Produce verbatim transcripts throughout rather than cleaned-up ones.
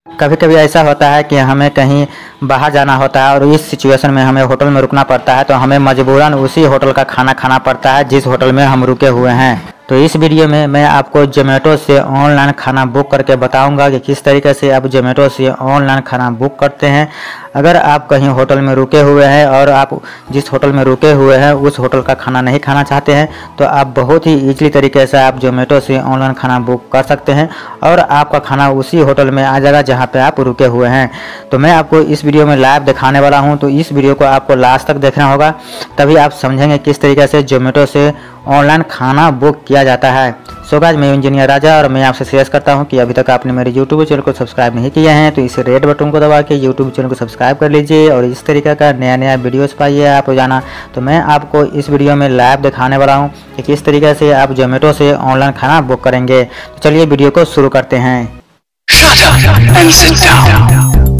कभी कभी ऐसा होता है कि हमें कहीं बाहर जाना होता है और इस सिचुएशन में हमें होटल में रुकना पड़ता है, तो हमें मजबूरन उसी होटल का खाना खाना पड़ता है जिस होटल में हम रुके हुए हैं। तो इस वीडियो में मैं आपको जोमेटो से ऑनलाइन खाना बुक करके बताऊंगा कि किस तरीके से आप जोमेटो से ऑनलाइन खाना बुक करते हैं। अगर आप कहीं होटल में रुके हुए हैं और आप जिस होटल में रुके हुए हैं उस होटल का खाना नहीं खाना चाहते हैं, तो आप बहुत ही ईजिली तरीके से आप जोमेटो से ऑनलाइन खाना बुक कर सकते हैं और आपका खाना उसी होटल में आ जाएगा जहाँ पे आप रुके हुए हैं। तो मैं आपको इस वीडियो में लाइव दिखाने वाला हूँ, तो इस वीडियो को आपको लास्ट तक देखना होगा, तभी आप समझेंगे किस तरीके से जोमेटो से ऑनलाइन खाना बुक किया जाता है। सो गाइस, मैं इंजीनियर राजा और मैं आपसे शेयर करता हूं कि अभी तक आपने मेरे यूट्यूब चैनल को सब्सक्राइब नहीं किया है तो इस रेड बटन को दबा के यूट्यूब चैनल को सब्सक्राइब कर लीजिए और इस तरीके का नया नया वीडियोस पाइए आप रोजाना। तो मैं आपको इस वीडियो में लाइव दिखाने वाला हूं कि किस तरीके से आप जोमेटो से ऑनलाइन खाना बुक करेंगे। तो चलिए वीडियो को शुरू करते हैं। Shut up and sit down.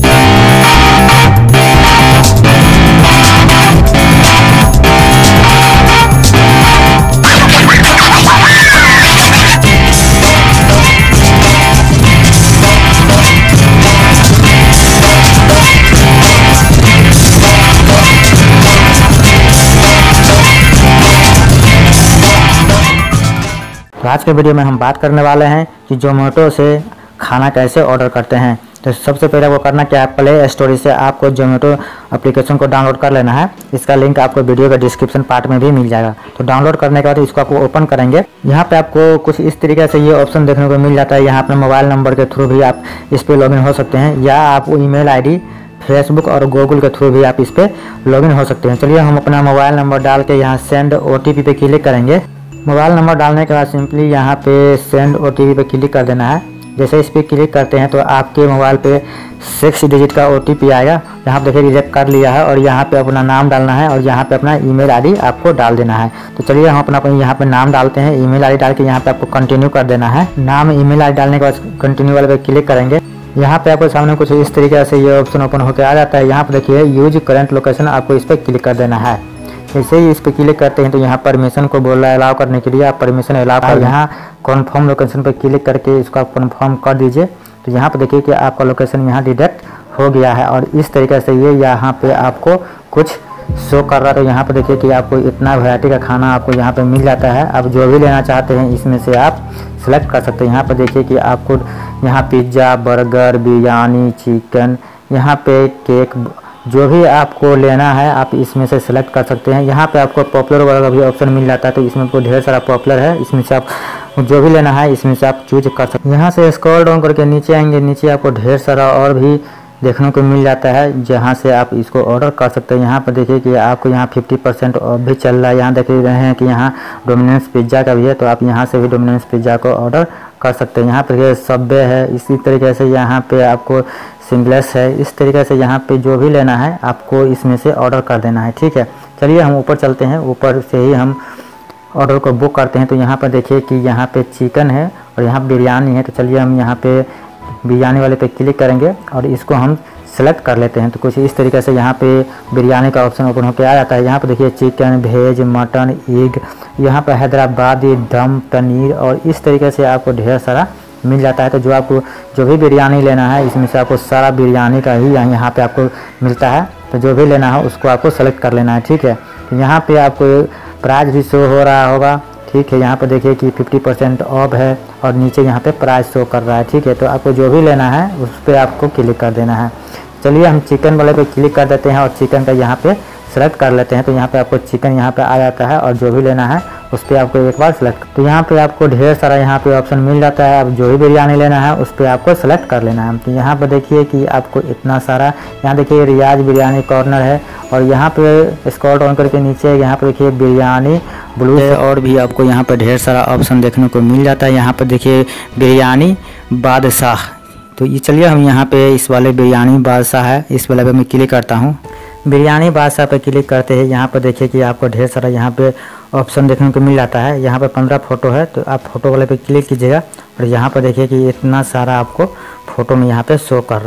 तो आज के वीडियो में हम बात करने वाले हैं कि जोमेटो से खाना कैसे ऑर्डर करते हैं। तो सबसे पहले वो करना क्या है, प्ले स्टोर से आपको जोमेटो एप्लीकेशन को डाउनलोड कर लेना है। इसका लिंक आपको वीडियो के डिस्क्रिप्शन पार्ट में भी मिल जाएगा। तो डाउनलोड करने के बाद इसको आपको ओपन करेंगे। यहाँ पे आपको कुछ इस तरीके से ये ऑप्शन देखने को मिल जाता है। यहाँ अपने मोबाइल नंबर के थ्रू भी आप इस पर लॉगिन हो सकते हैं या आप ईमेल आई डी फेसबुक और गूगल के थ्रू भी आप इस पर लॉगिन हो सकते हैं। चलिए हम अपना मोबाइल नंबर डाल के यहाँ सेंड ओ टी पी पे क्लिक करेंगे। मोबाइल नंबर डालने के बाद सिंपली यहाँ पे सेंड ओ टी पी पे क्लिक कर देना है। जैसे इस पर क्लिक करते हैं तो आपके मोबाइल पे सिक्स डिजिट का ओ टी पी आएगा। यहाँ पे देखिए रिजेक्ट कर लिया है और यहाँ पे अपना नाम डालना है और यहाँ पे अपना ईमेल आईडी आपको डाल देना है। तो चलिए हम अपना यहाँ पे नाम डालते हैं, ईमेल आईडी डाल के यहाँ पे आपको कंटिन्यू कर देना है। नाम ईमेल आईडी डालने के बाद कंटिन्यू वाले पे क्लिक करेंगे। यहाँ पे आपको सामने कुछ इस तरीके से ये ऑप्शन ओपन होकर आ जाता है। यहाँ पे देखिए यूज करंट लोकेशन, आपको इस पर क्लिक कर देना है। जैसे ही इस पर क्लिक करते हैं तो यहाँ परमिशन को बोल रहा है अलाउ करने के लिए, आप परमिशन अलाउ कर यहाँ कन्फर्म लोकेशन पर क्लिक करके इसको आप कन्फर्म कर दीजिए। तो यहाँ पर देखिए कि आपका लोकेशन यहाँ डिटेक्ट हो गया है और इस तरीके से ये यहाँ पे आपको कुछ शो कर रहा है। तो यहाँ पर देखिए कि आपको इतना वैरायटी का खाना आपको यहाँ पे मिल जाता है। आप जो भी लेना चाहते हैं इसमें से आप सेलेक्ट कर सकते हैं। यहाँ पर देखिए कि आपको यहाँ पिज्ज़ा, बर्गर, बिरयानी, चिकन, यहाँ पे केक, जो भी आपको लेना है आप इसमें से सिलेक्ट कर सकते हैं। यहाँ पे आपको पॉपुलर वाला भी ऑप्शन मिल जाता है, तो इसमें आपको ढेर सारा पॉपुलर है, इसमें से आप जो भी लेना है इसमें से आप चूज कर सकते हैं। यहाँ से स्क्रॉल डाउन करके नीचे आएंगे, नीचे आपको ढेर सारा और भी देखने को मिल जाता है जहाँ से आप इसको ऑर्डर कर सकते हैं। यहाँ पर देखिए कि आपको यहाँ फिफ्टी परसेंट ऑफ भी चल रहा है। यहाँ देख रहे हैं कि यहाँ डोमिनेंस पिज्ज़ा का भी है, तो आप यहाँ से भी डोमिनेंस पिज्ज़ा को ऑर्डर कर सकते हैं। यहाँ पर सबवे है, इसी तरीके से यहाँ पे आपको सिंगलेस है। इस तरीके से यहाँ पे जो भी लेना है आपको इसमें से ऑर्डर कर देना है। ठीक है, चलिए हम ऊपर चलते हैं, ऊपर से ही हम ऑर्डर को बुक करते हैं। तो यहाँ पर देखिए कि यहाँ पे चिकन है और यहाँ बिरयानी है। तो चलिए हम यहाँ पे बिरयानी वाले पे क्लिक करेंगे और इसको हम सेलेक्ट कर लेते हैं। तो कुछ इस तरीके से यहाँ पे बिरयानी का ऑप्शन ओपन होकर आ जाता है। यहाँ पे देखिए चिकन, वेज, मटन, एग, यहाँ पे हैदराबादी दम, पनीर और इस तरीके से आपको ढेर सारा मिल जाता है। तो जो आपको जो भी बिरयानी लेना है इसमें से आपको सारा बिरयानी का ही यहाँ पे आपको मिलता है। तो जो भी लेना है उसको आपको सेलेक्ट कर लेना है। ठीक है, तो यहाँ पे आपको प्राइस भी शो हो रहा होगा। ठीक है, यहाँ पे देखिए कि फिफ्टी परसेंट ऑफ है और नीचे यहाँ पे प्राइस शो कर रहा है। ठीक है, तो आपको जो भी लेना है उस पर आपको क्लिक कर देना है। चलिए हम चिकन वाले पे क्लिक कर देते हैं और चिकन का यहाँ पे सेलेक्ट कर लेते हैं। तो यहाँ पे आपको चिकन यहाँ पे आ जाता है और जो भी लेना है उस पर आपको एक बार सेलेक्ट, तो यहाँ पे आपको ढेर सारा यहाँ पे ऑप्शन मिल जाता है। आप जो भी बिरयानी लेना है उस पर आपको सेलेक्ट कर लेना है। तो यहाँ पे देखिए कि आपको इतना सारा, यहाँ देखिए रियाज बिरयानी कॉर्नर है और यहाँ पे स्क्रॉल डाउन करके नीचे यहाँ पे देखिए बिरयानी ब्लू है और भी आपको यहाँ पे ढेर सारा ऑप्शन देखने को मिल जाता है। यहाँ पे देखिए बिरयानी बादशाह, तो ये चलिए हम यहाँ पे इस वाले बिरयानी बादशाह है, इस वाले पे मैं क्लिक करता हूँ। बिरयानी बादशाह पे क्लिक करते हैं यहाँ पर देखिए कि आपको ढेर सारा यहाँ पे ऑप्शन देखने को मिल जाता है। यहाँ पे पंद्रह फोटो है, तो आप फोटो वाले पे क्लिक कीजिएगा और यहाँ पर देखिए कि इतना सारा आपको फ़ोटो में यहाँ पे शो कर रहा है।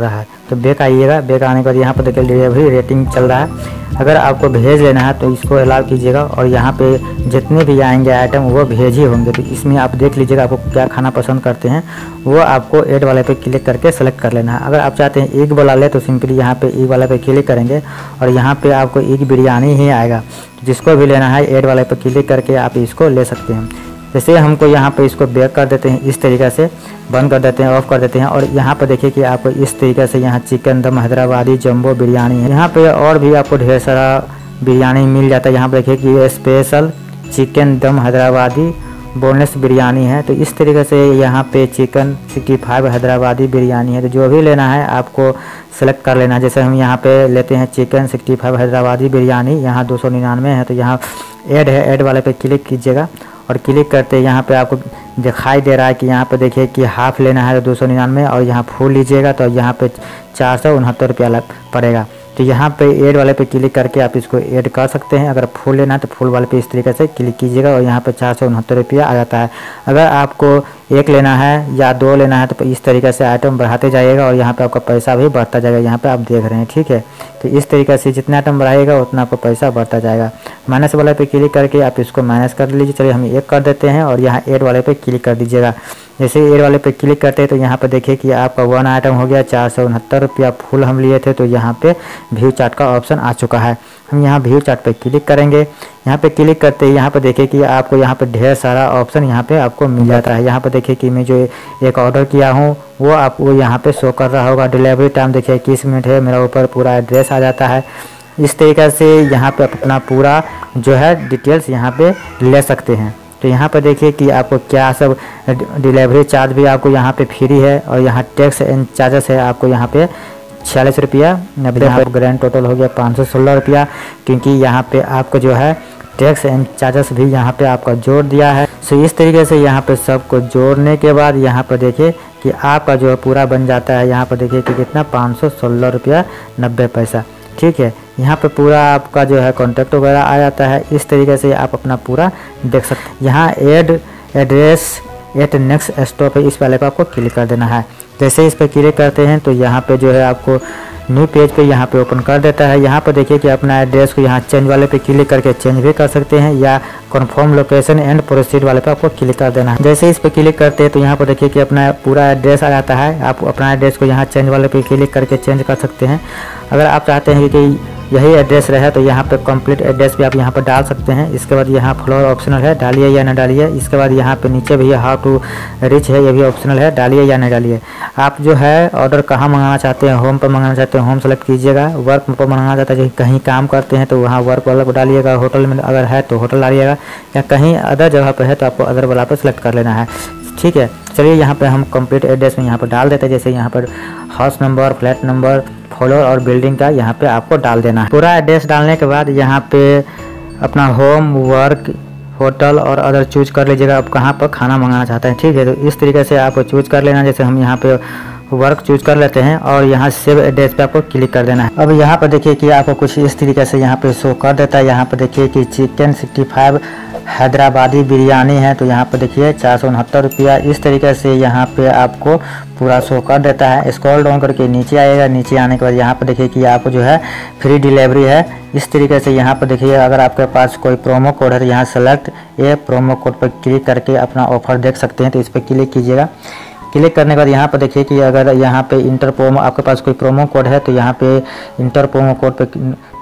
तो बैक आइएगा। बैक आने के बाद यहाँ पर देखिए डिलीवरी रेटिंग चल रहा है। अगर आपको भेज लेना है तो इसको अलाउ कीजिएगा और यहाँ पे जितने भी आएंगे आइटम वो भेज ही होंगे। तो इसमें आप देख लीजिएगा आपको क्या खाना पसंद करते हैं, वो आपको ऐड वाले पे क्लिक करके सेलेक्ट कर लेना है। अगर आप चाहते हैं एग वाला ले तो सिंपली यहाँ पे एग वाले पे क्लिक करेंगे और यहाँ पे आपको एग बिरयानी ही आएगा। जिसको भी लेना है ऐड वाले पे क्लिक करके आप इसको ले सकते हैं। जैसे हमको यहाँ पे इसको बैक कर देते हैं, इस तरीक़े से बंद कर देते हैं, ऑफ कर देते हैं। और यहाँ पर देखिए कि आपको इस तरीके से यहाँ चिकन दम हैदराबादी जंबो बिरयानी है। यहाँ पे और भी आपको ढेर सारा बिरयानी मिल जाता है। यहाँ पर देखिए कि स्पेशल चिकन दम हैदराबादी बोनलेस बिरयानी है। तो इस तरीके से यहाँ पे chicken sixty five Hyderabadi biryani है। तो जो भी लेना है आपको सेलेक्ट कर लेना है। जैसे हम यहाँ पे लेते हैं chicken sixty five Hyderabadi biryani, यहाँ दो सौ निन्यानवे है। तो यहाँ ऐड है, ऐड वाले पे क्लिक कीजिएगा और क्लिक करते यहाँ पे आपको दिखाई दे रहा है कि यहाँ पे देखिए कि हाफ़ लेना है तो दो सौ निन्यानवे और यहाँ फुल लीजिएगा तो यहाँ पे चार सौ उनहत्तर रुपया लग पड़ेगा। तो यहाँ पे ऐड वाले पे क्लिक करके आप इसको ऐड कर सकते हैं। अगर फुल लेना है तो फुल वाले पे इस तरीके से क्लिक कीजिएगा और यहाँ पे चार सौ उनहत्तर रुपया आ जाता है। अगर आपको एक लेना है या दो लेना है तो इस तरीके से आइटम बढ़ाते जाइएगा और यहाँ पे आपका पैसा भी बढ़ता जाएगा। यहाँ पे आप देख रहे हैं, ठीक है। तो इस तरीके से जितना आइटम बढ़ाएगा उतना आपको पैसा बढ़ता जाएगा। माइनस वाले पे क्लिक करके आप इसको माइनस कर लीजिए। चलिए हम एक कर देते हैं और यहाँ ऐड वाले पे क्लिक कर दीजिएगा। जैसे ऐड वाले पे क्लिक करते हैं तो यहाँ पे देखिए कि आपका वन आइटम हो गया चार सौ उनहत्तर रुपया। फुल हम लिए थे तो यहाँ पे व्यू चार्ट का ऑप्शन आ चुका है। हम यहाँ व्यू चार्ट पे क्लिक करेंगे। यहाँ पे क्लिक करते ही यहाँ पे देखिए कि आपको यहाँ पे ढेर सारा ऑप्शन यहाँ पे आपको मिल जाता है। यहाँ पे देखिए कि मैं जो एक ऑर्डर किया हूँ वो आपको यहाँ पे शो कर रहा होगा। डिलीवरी टाइम देखिए इक्कीस मिनट है, मेरा ऊपर पूरा एड्रेस आ जाता है। इस तरीके से यहाँ पे अपना पूरा जो है डिटेल्स यहाँ पे ले सकते हैं। तो यहाँ पर देखिए कि आपको क्या सब डिलीवरी चार्ज भी आपको यहाँ पे फ्री है और यहाँ टैक्स एंड चार्जेस है आपको यहाँ पे छियालीस रुपया नब्बे। यहाँ पर ग्रैंड टोटल हो गया पाँच सौ सोलह रुपया, क्योंकि यहाँ पे आपको जो है टैक्स एंड चार्जेस भी यहाँ पे आपका जोड़ दिया है। सो इस तरीके से यहाँ पे सबको जोड़ने के बाद यहाँ पर देखिए कि आपका जो है पूरा बन जाता है। यहाँ पर देखिए कि कितना पाँच सौ सोलह रुपया नब्बे पैसा, ठीक है। यहाँ पे पूरा आपका जो है कॉन्टैक्ट वगैरह आ जाता है। इस तरीके से आप अपना पूरा देख सकते हैं। यहाँ add address at next stop है, इस वाले पर आपको क्लिक कर देना है। जैसे इस पर क्लिक करते हैं तो यहाँ पे जो है आपको न्यू पेज पे यहाँ पे ओपन कर देता है। यहाँ पर देखिए कि अपना एड्रेस को यहाँ चेंज वाले पे क्लिक करके चेंज भी कर सकते हैं या कन्फर्म लोकेशन एंड प्रोसीड वाले पे आपको क्लिक कर देना है। जैसे इस पे क्लिक करते हैं तो यहाँ पर देखिए कि अपना पूरा एड्रेस आ जाता है। आप अपना एड्रेस को यहाँ चेंज वाले पे क्लिक करके चेंज कर सकते हैं। अगर आप चाहते हैं कि यही एड्रेस रहे तो यहाँ पे कंप्लीट एड्रेस भी आप यहाँ पर डाल सकते हैं। इसके बाद यहाँ फ्लोर ऑप्शनल है, डालिए या ना डालिए। इसके बाद यहाँ पे नीचे भी हाउ टू रिच है, ये भी ऑप्शनल है, डालिए या ना डालिए। आप जो है ऑर्डर कहाँ मंगाना चाहते हैं, होम पर मंगाना चाहते हैं होम सेलेक्ट कीजिएगा। वर्क पर मंगाना चाहते हैं कहीं काम करते हैं तो वहाँ वर्क वाला को डालिएगा। होटल में अगर है तो होटल डालिएगा, या कहीं अदर जगह पर है तो आपको अदर वाला पर सेलेक्ट कर लेना है, ठीक है। चलिए यहाँ पे हम कंप्लीट एड्रेस में यहाँ पर डाल देते हैं। जैसे यहाँ पर house number, flat number, floor और बिल्डिंग का यहाँ पे आपको डाल देना है। पूरा एड्रेस डालने के बाद यहाँ पे अपना होम, वर्क, होटल और अदर चूज कर लीजिएगा आप कहाँ पर खाना मंगाना चाहते हैं, ठीक है। तो इस तरीके से आपको चूज कर लेना। जैसे हम यहाँ पे वर्क चूज कर लेते हैं और यहाँ सेव एड्रेस पे आपको क्लिक कर देना है। अब यहाँ पर देखिए कि आपको कुछ इस तरीके से यहाँ पे शो कर देता है। यहाँ पर देखिए कि chicken sixty five Hyderabadi biryani है तो यहाँ पर देखिए चार सौ उनहत्तर रुपया। इस तरीके से यहाँ पे आपको पूरा शो कर देता है। स्क्रॉल डाउन करके नीचे आएगा। नीचे आने के बाद यहाँ पर देखिए कि आपको जो है फ्री डिलीवरी है। इस तरीके से यहाँ पर देखिए अगर आपके पास कोई प्रोमो कोड है तो यहाँ सेलेक्ट ये प्रोमो कोड पर क्लिक करके अपना ऑफर देख सकते हैं। तो इस पर क्लिक कीजिएगा। क्लिक करने के बाद यहाँ पर देखिए कि अगर यहाँ पे इंटर प्रोमो आपके पास कोई प्रोमो कोड है तो यहाँ पे इंटर प्रोमो कोड पे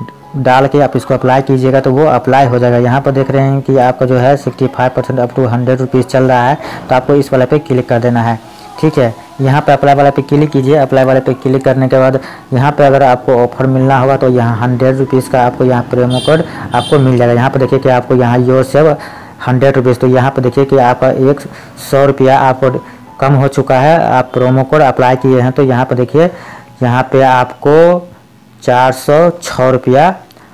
डाल के आप इसको अप्लाई कीजिएगा तो वो अप्लाई हो जाएगा। यहाँ पर देख रहे हैं कि आपका जो है sixty five percent up to hundred rupees चल रहा है तो आपको इस वाले पे क्लिक कर देना है, ठीक है। यहाँ पे अप्लाई वाले पे क्लिक कीजिए। अप्लाई वाले पे क्लिक करने के बाद यहाँ पे अगर आपको ऑफर मिलना होगा तो यहाँ हंड्रेड रुपीज़ का आपको यहाँ प्रोमो कोड आपको मिल जाएगा। यहाँ पर देखिए कि आपको यहाँ योर सेव हंड्रेड रुपीज़, तो यहाँ पर देखिए कि आपका एक सौ रुपया आपको कम हो चुका है। आप प्रोमो कोड अप्लाई किए हैं तो यहाँ पर देखिए यहाँ पे आपको चार सौ छः रुपया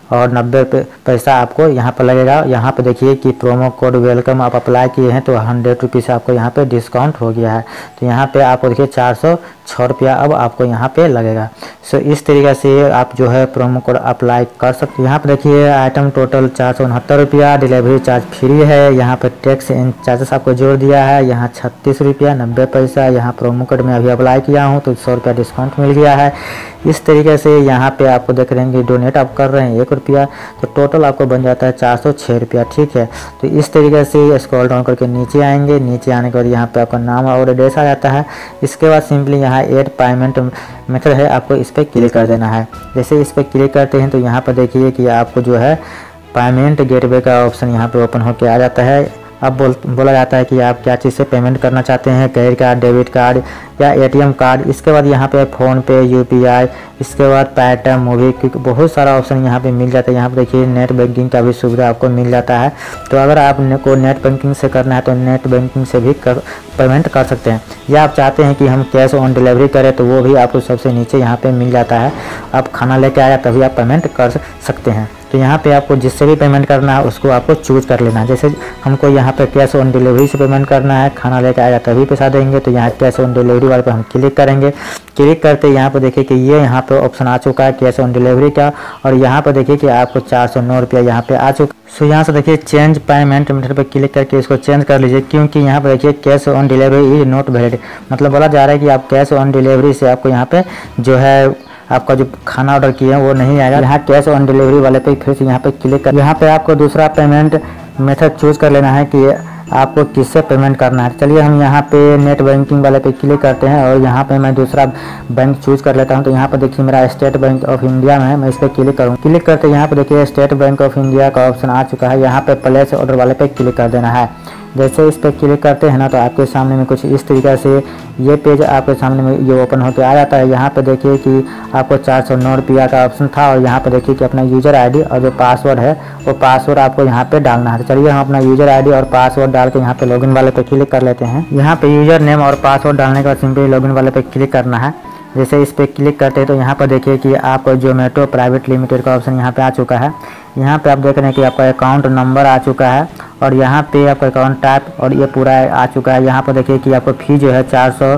और नब्बे पैसा आपको यहाँ पर लगेगा। यहाँ पे देखिए कि प्रोमो कोड वेलकम आप अप्लाई किए हैं तो हंड्रेड रुपीज़ आपको यहाँ पे डिस्काउंट हो गया है। तो यहाँ पे आपको देखिए चार सौ छः रुपया अब आपको यहाँ पे लगेगा। सो इस तरीके से आप जो है प्रोमो कोड अप्लाई कर सकते हैं। यहाँ पे देखिए आइटम टोटल चार सौ उनहत्तर रुपया, डिलीवरी चार्ज फ्री है। यहाँ पे टैक्स एंड चार्जेस आपको जोड़ दिया है, यहाँ छत्तीस रुपया नब्बे पैसा। यहाँ प्रोमो कोड में अभी अप्लाई किया हूँ तो सौ रुपया डिस्काउंट मिल गया है। इस तरीके से यहाँ पे आपको देख रहे हैं कि डोनेट आप कर रहे हैं एक रुपया, तो टोटल आपको बन जाता है चार सौ छः रुपया। ठीक है, तो इस तरीके से स्क्रॉल डाउन करके नीचे आएंगे। नीचे आने के बाद यहाँ पे आपका नाम और एड्रेस आ जाता है। इसके बाद सिंपली यहाँ ऐड पेमेंट मेथड है, आपको इस पर क्लिक कर देना है। जैसे इस पर क्लिक करते हैं तो यहाँ पर देखिए कि आपको जो है पेमेंट गेटवे का ऑप्शन यहाँ पे ओपन होकर आ जाता है। अब बोल बोला जाता है कि आप क्या चीज़ से पेमेंट करना चाहते हैं, क्रेडिट कार्ड, डेबिट कार्ड या एटीएम कार्ड। इसके बाद यहाँ पे फ़ोन पे, यूपीआई, इसके बाद पैटर्न, मूवी, क्योंकि बहुत सारा ऑप्शन यहाँ पे मिल जाता है। यहाँ पे देखिए नेट बैंकिंग का भी सुविधा आपको मिल जाता है। तो अगर आप को नेट बैंकिंग से करना है तो नेट बैंकिंग से भी कर, पेमेंट कर सकते हैं, या आप चाहते हैं कि हम कैश ऑन डिलीवरी करें तो वो भी आपको सबसे नीचे यहाँ पे मिल जाता है। आप खाना लेके आया तभी आप पेमेंट कर सकते हैं। तो यहाँ पे आपको जिससे भी पेमेंट करना है उसको आपको चूज कर लेना है। जैसे हमको यहाँ पे कैश ऑन डिलीवरी से पेमेंट करना है, खाना लेके आएगा तभी पैसा देंगे, तो यहाँ कैश ऑन डिलीवरी वाले पे हम क्लिक करेंगे। क्लिक करते यहाँ पे देखिए कि ये यहाँ पे ऑप्शन आ चुका है कैश ऑन डिलीवरी का, और यहाँ पे देखिए कि आपको चार सौ नौ रुपया यहाँ पे आ चुका। सो यहाँ से देखिए चेंज पेमेंट मेथड पे क्लिक करके इसको चेंज कर लीजिए, क्योंकि यहाँ पे देखिए cash on delivery is not valid, मतलब बोला जा रहा है कि आप कैश ऑन डिलीवरी से आपको यहाँ पे जो है आपका जो खाना ऑर्डर किए हैं वो नहीं आएगा। यहाँ कैश ऑन डिलीवरी वाले पे फिर से यहाँ पे क्लिक कर, यहाँ पे आपको दूसरा पेमेंट मेथड चूज कर लेना है कि आपको किससे पेमेंट करना है। चलिए हम यहाँ पे नेट बैंकिंग वाले पे क्लिक करते हैं और यहाँ पे मैं दूसरा बैंक चूज कर लेता हूँ। तो यहाँ पे देखिए मेरा स्टेट बैंक ऑफ इंडिया में है, मैं इस पर क्लिक करूँ। क्लिक करते यहाँ पे देखिए स्टेट बैंक ऑफ इंडिया का ऑप्शन आ चुका है। यहाँ पे प्लेस ऑर्डर वाले पे क्लिक कर देना है। जैसे इस पर क्लिक करते हैं ना तो आपके सामने में कुछ इस तरीके से ये पेज आपके सामने में ये ओपन होकर आ जाता है। यहाँ पे देखिए कि आपको चार सौ नौ रुपया का ऑप्शन था, और यहाँ पे देखिए कि अपना यूज़र आईडी और जो पासवर्ड है वो पासवर्ड आपको यहाँ पे डालना है। चलिए हम अपना यूज़र आईडी और पासवर्ड डाल के यहाँ पे लॉगिन वाले पे क्लिक कर लेते हैं। यहाँ पे यूज़र नेम और पासवर्ड डालने के बाद सिंपली लॉगिन वाले पे क्लिक करना है। जैसे इस पर क्लिक करते हैं तो यहाँ पर देखिए कि आपको जोमेटो प्राइवेट लिमिटेड का ऑप्शन यहाँ पे आ चुका है। यहाँ पे आप देख रहे हैं कि आपका अकाउंट नंबर आ चुका है, और यहाँ पे आपका अकाउंट टाइप और ये पूरा आ चुका है। यहाँ पर देखिए कि आपको फी जो है चार सौ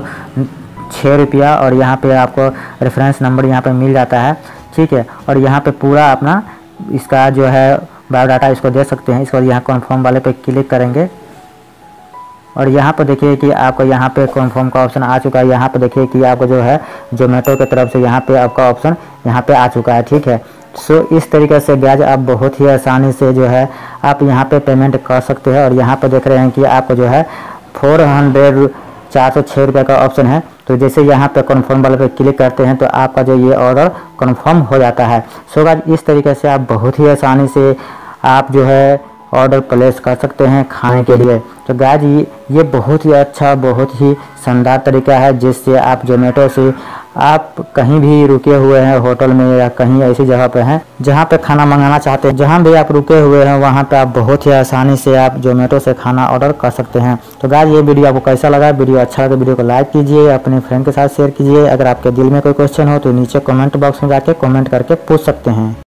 छः रुपया, और यहाँ पे आपको रेफरेंस नंबर यहाँ पे मिल जाता है। ठीक है, और यहाँ पे पूरा अपना इसका जो है बायोडाटा इसको दे सकते हैं। इसको यहाँ कन्फर्म वाले पे क्लिक करेंगे, और यहाँ पर देखिए कि आपको यहाँ पे कन्फर्म का ऑप्शन आ चुका है। यहाँ पे देखिए कि आपको जो है जोमेटो की तरफ से यहाँ पे आपका ऑप्शन यहाँ पे आ चुका है। ठीक है, सो इस तरीके से गाइस आप बहुत ही आसानी से जो है आप यहाँ पे पेमेंट कर सकते हैं। और यहाँ पे देख रहे हैं कि आपको जो है फोर हंड्रेड चार सौ छः रुपये का ऑप्शन है। तो जैसे यहाँ पे कन्फर्म वाले पे क्लिक करते हैं तो आपका जो ये ऑर्डर कन्फर्म हो जाता है। सो गाइस इस तरीके से आप बहुत ही आसानी से आप जो है ऑर्डर प्लेस कर सकते हैं खाने के लिए। तो गाइस ये ये बहुत ही अच्छा, बहुत ही शानदार तरीका है जिससे आप जोमेटो से आप कहीं भी रुके हुए हैं होटल में या कहीं ऐसी जगह पे हैं जहां पे खाना मंगाना चाहते हैं, जहां भी आप रुके हुए हैं वहां पे आप बहुत ही आसानी से आप जोमेटो से खाना ऑर्डर कर सकते हैं। तो गाइस ये वीडियो आपको कैसा लगा? वीडियो अच्छा लगा तो वीडियो को लाइक कीजिए, अपने फ्रेंड के साथ शेयर कीजिए। अगर आपके दिल में कोई क्वेश्चन हो तो नीचे कमेंट बॉक्स में जाके कमेंट करके पूछ सकते हैं।